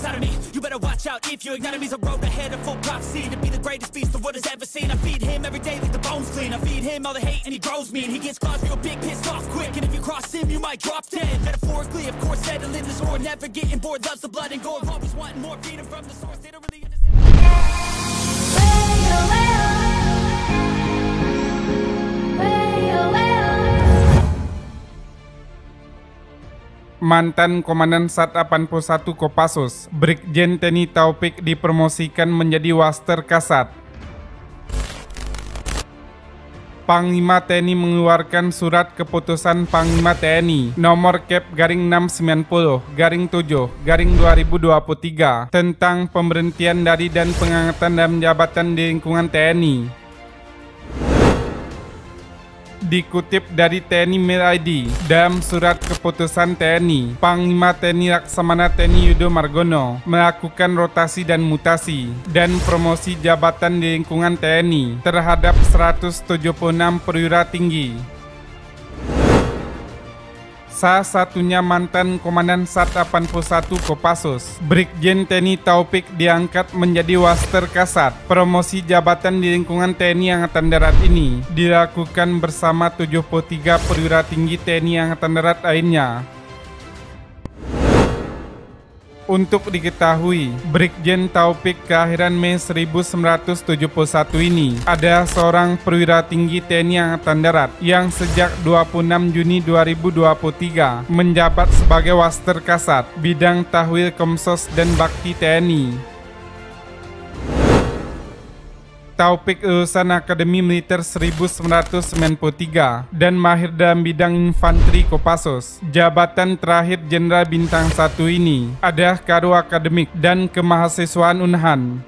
inside of me. You better watch out if you ignite me's a road ahead of full prophecy to be the greatest beast the world has ever seen. I feed him every day like the bones clean. I feed him all the hate and he grows me, and he gets claws real big, pissed off quick. And if you cross him, you might drop dead. Metaphorically, of course, settling the score, never getting bored, loves the blood and gore, always wanting more, feeding from the source. They don't really understand. Mantan Komandan Sat 81 Kopassus, Brigjen TNI Taufik dipromosikan menjadi Waster Kasat. Panglima TNI mengeluarkan surat keputusan Panglima TNI nomor Kep/690/7/2023 tentang pemberhentian dari dan pengangkatan dalam jabatan di lingkungan TNI. Dikutip dari TNI Mail ID, dalam surat keputusan TNI, Panglima TNI Laksamana TNI Yudo Margono melakukan rotasi dan mutasi dan promosi jabatan di lingkungan TNI terhadap 176 perwira tinggi. Salah satunya mantan Komandan Sat 81 Kopassus, Brigjen TNI Taufik diangkat menjadi Waster Kasat. Promosi jabatan di lingkungan TNI Angkatan Darat ini dilakukan bersama 73 perwira tinggi TNI Angkatan Darat lainnya. Untuk diketahui, Brigjen Taufik kelahiran Mei 1971 ini adalah seorang perwira tinggi TNI Angkatan Darat yang sejak 26 Juni 2023 menjabat sebagai Waster Kasat bidang Tahwil Komsos dan Bakti TNI. Taufik lulusan Akademi Militer 1993 dan mahir dalam bidang infanteri Kopassus. Jabatan terakhir Jenderal Bintang 1 ini adalah Karo Akademik dan Kemahasiswaan Unhan.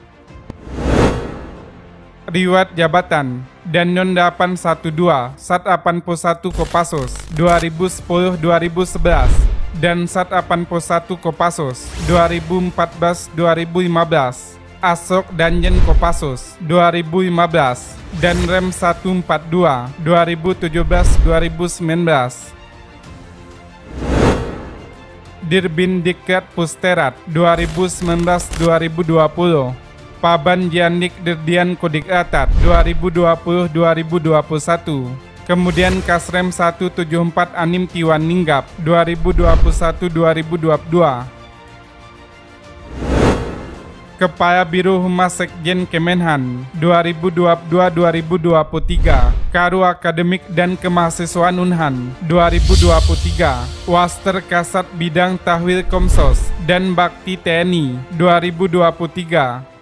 Riwayat jabatan: Danyon 812 Sat 81 Kopassus 2010-2011 dan Sat 81 Kopassus 2014-2015. Asok Danjen Kopassus 2015 dan Rem 142 2017-2019. Dirbin Diklat Pusterat 2019-2020. Paban Jandik Dirdian Kodiklatat 2020-2021. Kemudian Kasrem 174 Anim Tiwan Ninggap 2021-2022. Kepala Biro Humas Sekjen Kemenhan 2022-2023, Karo Akademik dan Kemahasiswaan Unhan 2023, Waster Kasat Bidang Tahwil Komsos dan Bakti TNI 2023.